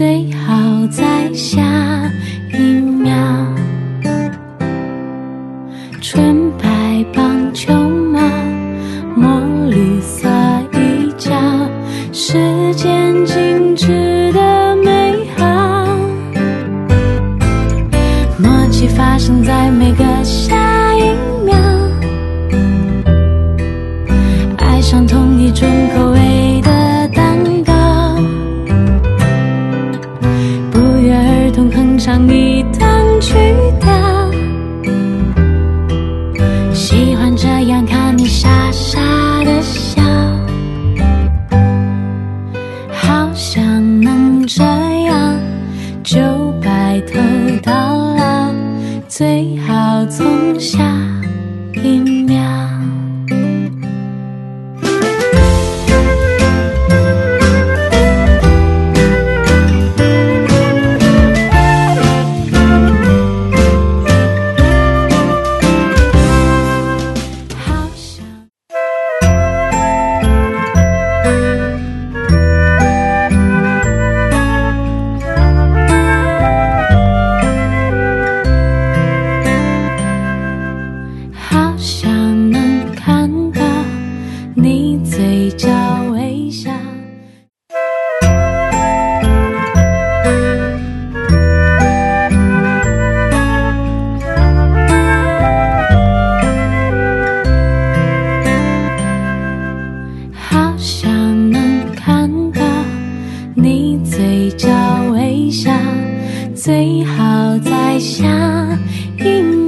最好在下一秒。纯白棒球帽，墨绿色衣角，时间静止的美好，默契发生在每个下一秒，爱上同一种口味的蛋糕，不约而同哼上一段曲调，喜欢这样看你傻傻的笑，好想能这样就白头到老，最好从下一秒。好想能看到你嘴角微笑，好想能看到你嘴角微笑，最好在下一秒。